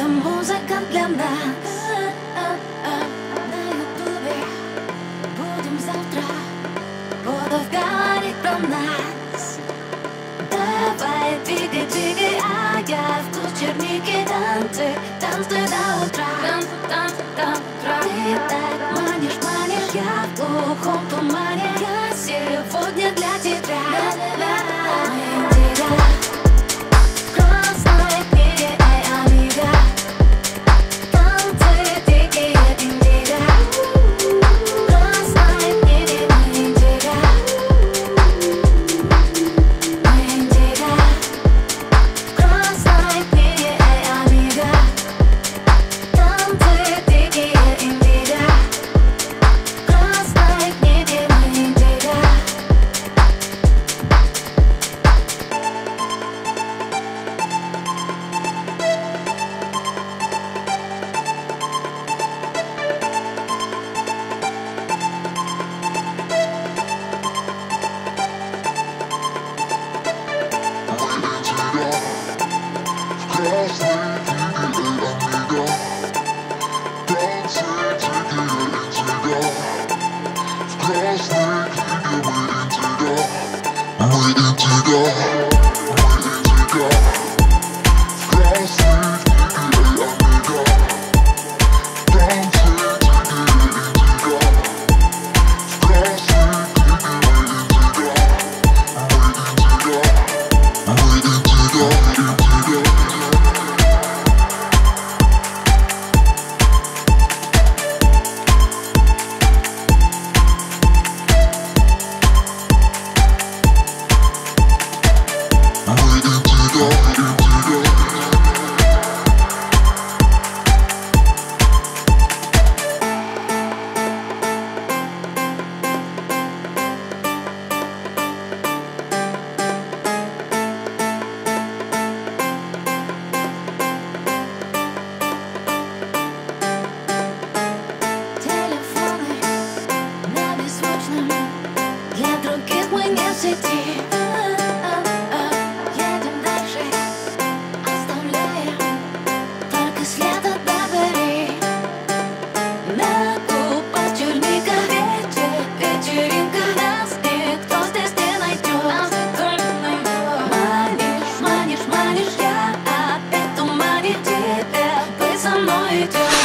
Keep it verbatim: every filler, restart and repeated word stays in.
Это музыка для нас. На ютубе будем завтра. Буду говорить про нас. Давай двигай, двигай, а я в чернике. Танцы, танцы до утра. Танцы, танцы до утра. Ты так манишь, манишь, я в глухом тумане. Я сегодня для тебя. Индиго. В красной книге, эй, амиго. Танцы дикие, индиго. В красной книге, мы индиго. Мы индиго. В красной книге, эй, амиго. Танцы дикие, индиго. В красной книге, мы индиго. Едем дальше, оставляем только след от батареи. На губах черника, вечер, вечеринка. Нас никто здесь не найдет. Манишь, манишь, манишь, я опять туманит тебя. Ты со мной идешь.